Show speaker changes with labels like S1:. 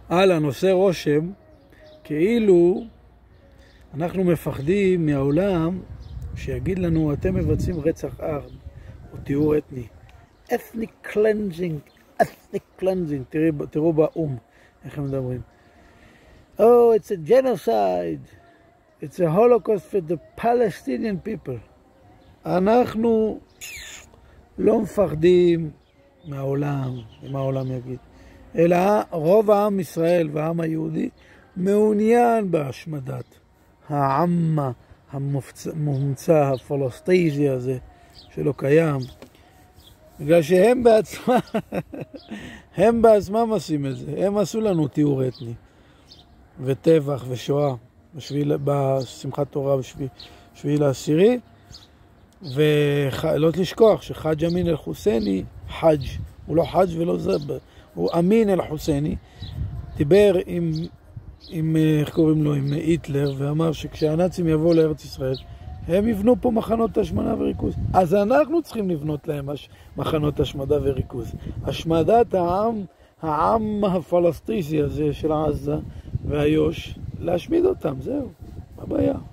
S1: אהלן, עושה רושם כאילו אנחנו מפחדים מהעולם שיגיד לנו אתם מבצעים רצח עם או טיהור אתני. ethnic cleansing, תראו באום איך הם מדברים. Oh, it's a genocide. It's a holocaust for the Palestinian people. אנחנו לא מפחדים מהעולם, מה העולם יגיד. אלא רוב העם ישראל והעם היהודי מעוניין בהשמדת העם המומצא, הפלסטיני הזה, שלא קיים. בגלל שהם בעצמם, הם בעצמם עושים את זה. הם עשו לנו טיהור אתני וטבח ושואה בשמחת תורה בשביל לעשירי. ולא לשכוח שחאג' אמין אל-חוסייני, חאג', הוא לא חאג' ולא זב, הוא אמין אל-חוסייני, דיבר עם איך קוראים לו, עם היטלר, ואמר שכשהנאצים יבואו לארץ ישראל, הם יבנו פה מחנות השמדה וריכוז. אז אנחנו צריכים לבנות להם מחנות השמדה וריכוז. השמדת העם הפלסטיני הזה של עזה והיוש, להשמיד אותם, זהו, מה הבעיה?